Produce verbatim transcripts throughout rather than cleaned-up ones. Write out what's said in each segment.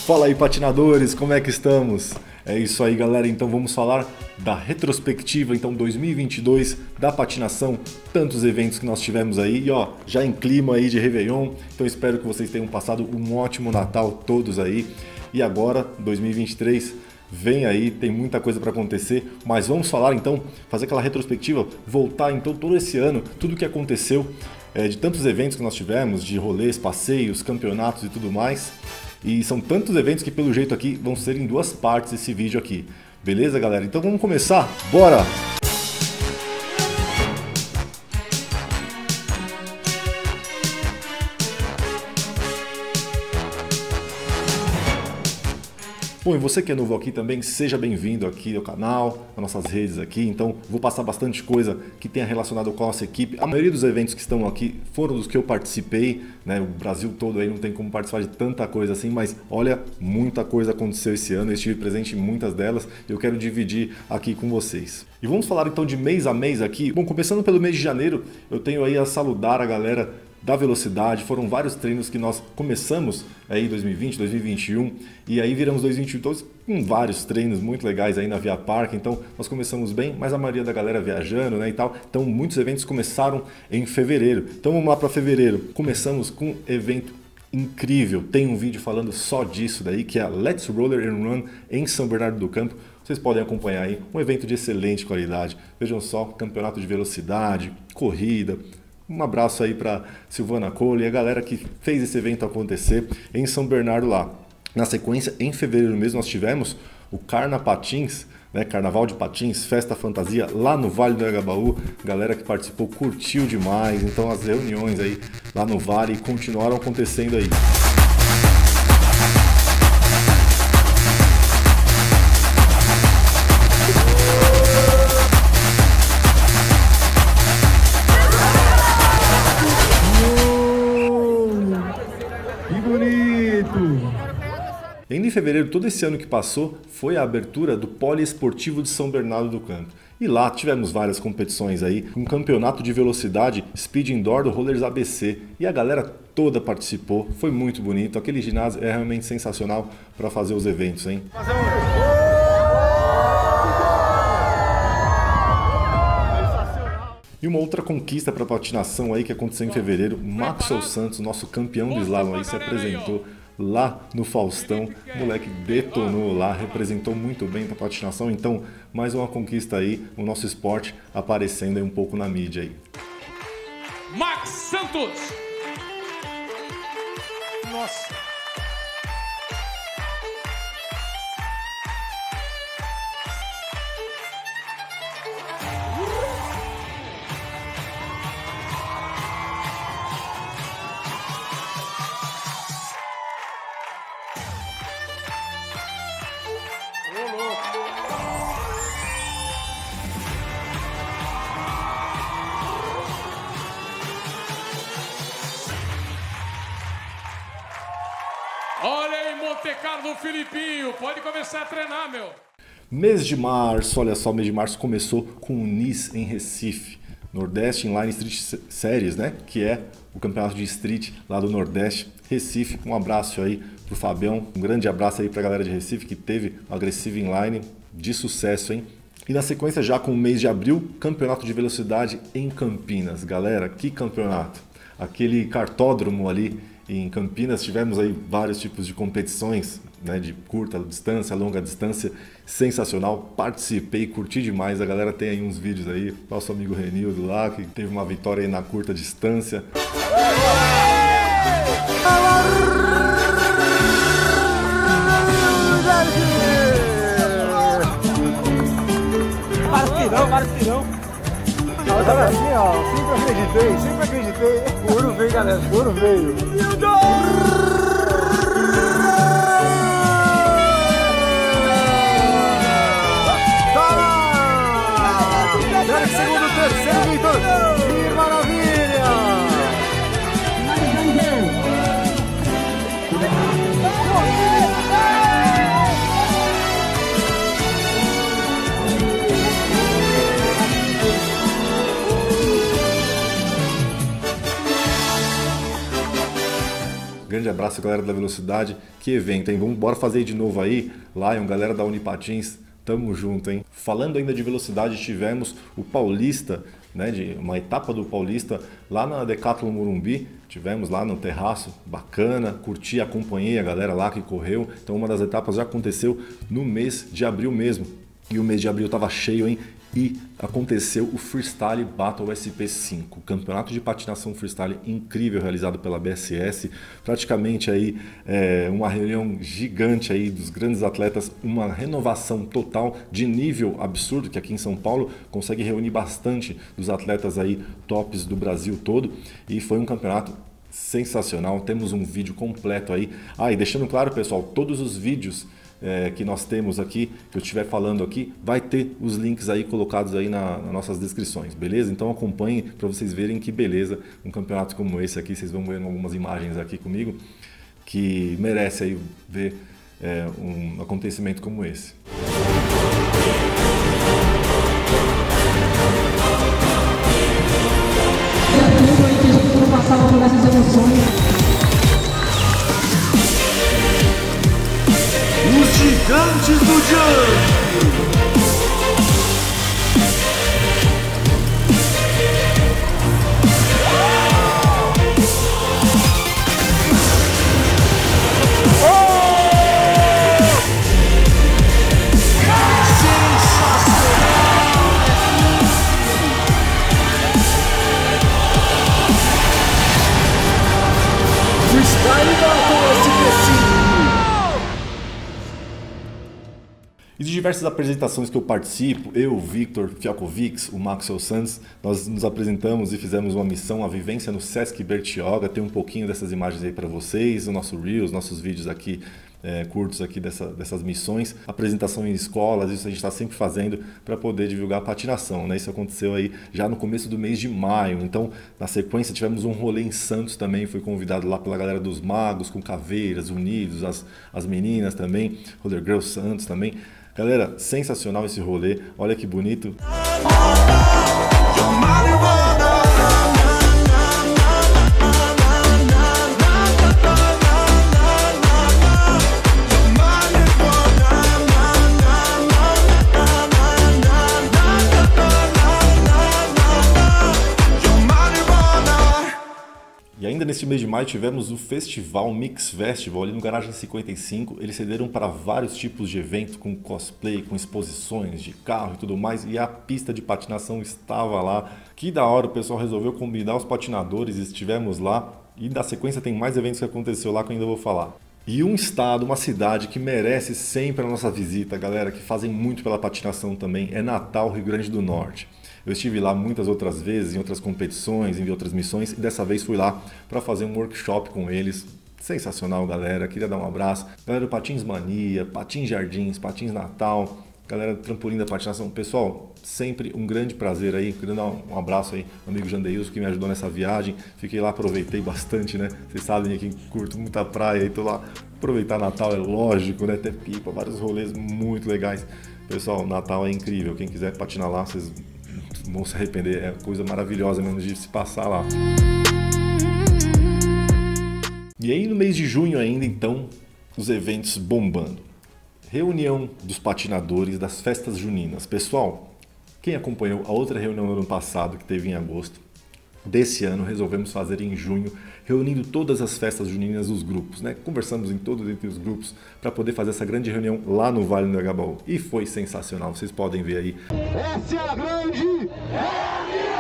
Fala aí, patinadores, como é que estamos? É isso aí, galera, então vamos falar da retrospectiva, então dois mil e vinte e dois da patinação, tantos eventos que nós tivemos aí, e ó, já em clima aí de Réveillon, então espero que vocês tenham passado um ótimo Natal todos aí, e agora, dois mil e vinte e três, vem aí, tem muita coisa para acontecer, mas vamos falar então, fazer aquela retrospectiva, voltar então todo esse ano, tudo que aconteceu, é, de tantos eventos que nós tivemos, de rolês, passeios, campeonatos e tudo mais. E são tantos eventos que pelo jeito aqui vão ser em duas partes esse vídeo aqui. Beleza, galera? Então vamos começar? Bora! Bom, e você que é novo aqui também, seja bem-vindo aqui ao canal, às nossas redes aqui. Então, vou passar bastante coisa que tenha relacionado com a nossa equipe. A maioria dos eventos que estão aqui foram dos que eu participei, né? O Brasil todo aí não tem como participar de tanta coisa assim, mas olha, muita coisa aconteceu esse ano. Eu estive presente em muitas delas e eu quero dividir aqui com vocês. E vamos falar então de mês a mês aqui. Bom, começando pelo mês de janeiro, eu tenho aí a saludar a galera da velocidade. Foram vários treinos que nós começamos aí em dois mil e vinte, dois mil e vinte e um e aí viramos dois mil e vinte e dois com vários treinos muito legais aí na Via Park. Então nós começamos bem, mas a maioria da galera viajando, né, e tal. Então muitos eventos começaram em fevereiro. Então vamos lá para fevereiro. Começamos com um evento incrível. Tem um vídeo falando só disso daí, que é a Let's Roller and Run em São Bernardo do Campo. Vocês podem acompanhar aí, um evento de excelente qualidade. Vejam só, campeonato de velocidade, corrida. Um abraço aí para Silvana Cole e a galera que fez esse evento acontecer em São Bernardo lá. Na sequência, em fevereiro mesmo, nós tivemos o Carna Patins, né, Carnaval de Patins, Festa Fantasia lá no Vale do Agabaú. Galera que participou curtiu demais, então as reuniões aí lá no Vale continuaram acontecendo aí. Ainda em fevereiro, todo esse ano que passou, foi a abertura do Poliesportivo de São Bernardo do Campo. E lá tivemos várias competições aí, um campeonato de velocidade Speed Indoor do Rollers A B C. E a galera toda participou, foi muito bonito. Aquele ginásio é realmente sensacional para fazer os eventos, hein? E uma outra conquista para patinação aí que aconteceu em fevereiro, Maxwell Santos, nosso campeão do slalom aí, se apresentou lá no Faustão. O moleque detonou lá, representou muito bem a patinação. Então, mais uma conquista aí, o nosso esporte aparecendo aí um pouco na mídia aí. Max Santos! Nossa! Olha aí, Monte Carlo, Filipinho, pode começar a treinar, meu. Mês de março, olha só, mês de março começou com o N I S em Recife, Nordeste Inline Street Series, né? Que é o campeonato de street lá do Nordeste, Recife. Um abraço aí pro Fabião, um grande abraço aí pra galera de Recife que teve o Aggressive Inline de sucesso, hein? E na sequência, já com o mês de abril, campeonato de velocidade em Campinas. Galera, que campeonato! Aquele cartódromo ali em Campinas, tivemos aí vários tipos de competições, né, de curta distância, longa distância, sensacional, participei, curti demais. A galera tem aí uns vídeos aí, nosso amigo Renildo lá, que teve uma vitória aí na curta distância. Partirão, partirão. Olha assim, ó, sempre acreditei, sempre acreditei. O ouro veio, galera, o ouro veio. Segundo, terceiro, Vitor. Que maravilha! Grande grande abraço, galera da Velocidade. Que evento, hein? Vamos bora fazer de novo aí. Lion, galera da Unipatins, tamo junto, hein? Falando ainda de velocidade, tivemos o Paulista, né, de uma etapa do Paulista lá na Decathlon Morumbi. Tivemos lá no terraço, bacana, curti, acompanhei a galera lá que correu. Então uma das etapas já aconteceu no mês de abril mesmo. E o mês de abril tava cheio, hein? E aconteceu o Freestyle Battle S P cinco, campeonato de patinação freestyle incrível realizado pela B S S, praticamente aí é, uma reunião gigante aí dos grandes atletas, uma renovação total de nível absurdo, que aqui em São Paulo consegue reunir bastante dos atletas aí tops do Brasil todo, e foi um campeonato sensacional. Temos um vídeo completo aí. Ah, e deixando claro, pessoal, todos os vídeos É, que nós temos aqui, que eu estiver falando aqui, vai ter os links aí colocados aí na, nas nossas descrições, beleza? Então acompanhem para vocês verem que beleza, um campeonato como esse aqui, vocês vão ver algumas imagens aqui comigo, que merece aí ver é, um acontecimento como esse. Os Gigantes do Jump! Freestyle Battle S P cinco! E de diversas apresentações que eu participo, eu, o Victor Fialkovics, o Maxwell Santos, nós nos apresentamos e fizemos uma missão, a vivência no Sesc Bertioga. Tem um pouquinho dessas imagens aí para vocês, o nosso Reels, nossos vídeos aqui é, curtos aqui dessa, dessas missões, apresentação em escolas, isso a gente está sempre fazendo para poder divulgar a patinação, né? Isso aconteceu aí já no começo do mês de maio. Então, na sequência, tivemos um rolê em Santos também, fui convidado lá pela galera dos Magos, com Caveiras, Unidos, as, as meninas também, Roller Girls Santos também. Galera, sensacional esse rolê, olha que bonito. E ainda neste mês de maio tivemos o festival Mix Festival ali no Garagem cinquenta e cinco. Eles cederam para vários tipos de eventos, com cosplay, com exposições de carro e tudo mais. E a pista de patinação estava lá. Que da hora, o pessoal resolveu convidar os patinadores, estivemos lá. E na sequência tem mais eventos que aconteceu lá que eu ainda vou falar. E um estado, uma cidade que merece sempre a nossa visita, galera, que fazem muito pela patinação também, é Natal, Rio Grande do Norte. Eu estive lá muitas outras vezes, em outras competições, em outras missões, e dessa vez fui lá para fazer um workshop com eles. Sensacional, galera. Queria dar um abraço. Galera do Patins Mania, Patins Jardins, Patins Natal, galera do Trampolim da Patinação. Pessoal, sempre um grande prazer aí. Queria dar um abraço aí ao amigo Jandeilson, que me ajudou nessa viagem. Fiquei lá, aproveitei bastante, né? Vocês sabem que curto muita praia e tô lá. Aproveitar Natal é lógico, né? Ter pipa, vários rolês muito legais. Pessoal, Natal é incrível. Quem quiser patinar lá, vocês vão se arrepender, é coisa maravilhosa mesmo de se passar lá. E aí no mês de junho ainda, então, os eventos bombando. Reunião dos patinadores das festas juninas. Pessoal, quem acompanhou a outra reunião do ano passado, que teve em agosto, desse ano resolvemos fazer em junho, reunindo todas as festas juninas dos grupos, né? Conversamos em todos entre os grupos para poder fazer essa grande reunião lá no Vale do Agabaú. E foi sensacional, vocês podem ver aí. Essa é a grande reunião!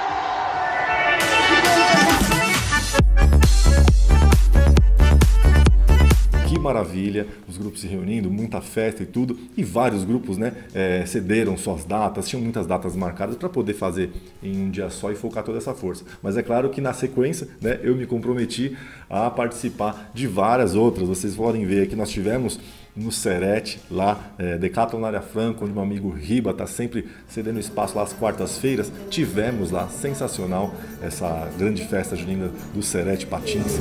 Que maravilha, os grupos se reunindo, muita festa e tudo, e vários grupos, né, é, cederam suas datas, tinham muitas datas marcadas para poder fazer em um dia só e focar toda essa força. Mas é claro que na sequência, né, eu me comprometi a participar de várias outras. Vocês podem ver que nós tivemos no Serete, lá, é, Decathlon na Área Franca, onde meu amigo Riba está sempre cedendo espaço lá às quartas-feiras. Tivemos lá, sensacional, essa grande festa junina do Serete Patins.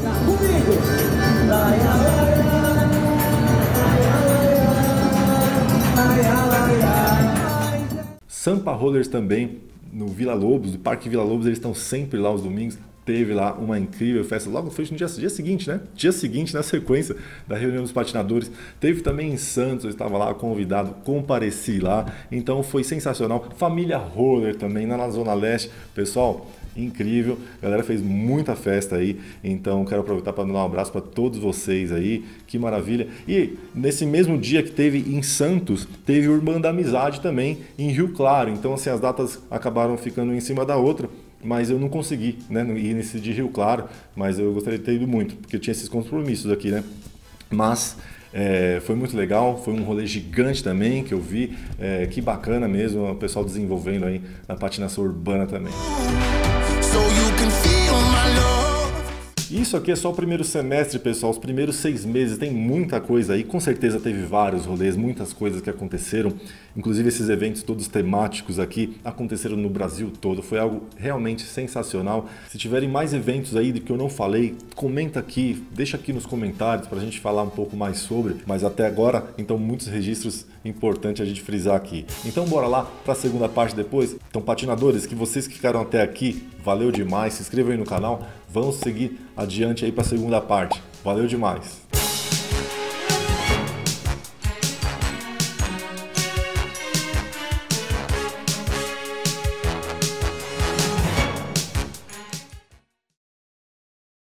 Sampa Rollers também, no Vila Lobos, do Parque Vila Lobos, eles estão sempre lá aos domingos. teve lá uma incrível festa, logo foi no dia, dia seguinte, né? Dia seguinte, na sequência da reunião dos patinadores. Teve também em Santos, eu estava lá convidado, compareci lá, então foi sensacional. Família Roller também, lá na Zona Leste. Pessoal, incrível, a galera fez muita festa aí, então quero aproveitar para dar um abraço para todos vocês aí, que maravilha. E nesse mesmo dia que teve em Santos, teve Urbana da Amizade também em Rio Claro, então assim, as datas acabaram ficando em cima da outra, mas eu não consegui, né, ir nesse de Rio Claro, mas eu gostaria de ter ido muito, porque eu tinha esses compromissos aqui, né, mas é, foi muito legal, foi um rolê gigante também que eu vi, é, que bacana mesmo, o pessoal desenvolvendo aí na patinação urbana também. So you can feel my love. Isso aqui é só o primeiro semestre, pessoal, os primeiros seis meses, tem muita coisa aí, com certeza teve vários rolês, muitas coisas que aconteceram, inclusive esses eventos todos temáticos aqui aconteceram no Brasil todo, foi algo realmente sensacional. Se tiverem mais eventos aí do que eu não falei, comenta aqui, deixa aqui nos comentários para a gente falar um pouco mais sobre, mas até agora, então muitos registros importantes a gente frisar aqui. Então bora lá para a segunda parte depois. Então patinadores, que vocês que ficaram até aqui, valeu demais, se inscrevam aí no canal, vamos seguir adiante aí para a segunda parte. Valeu demais!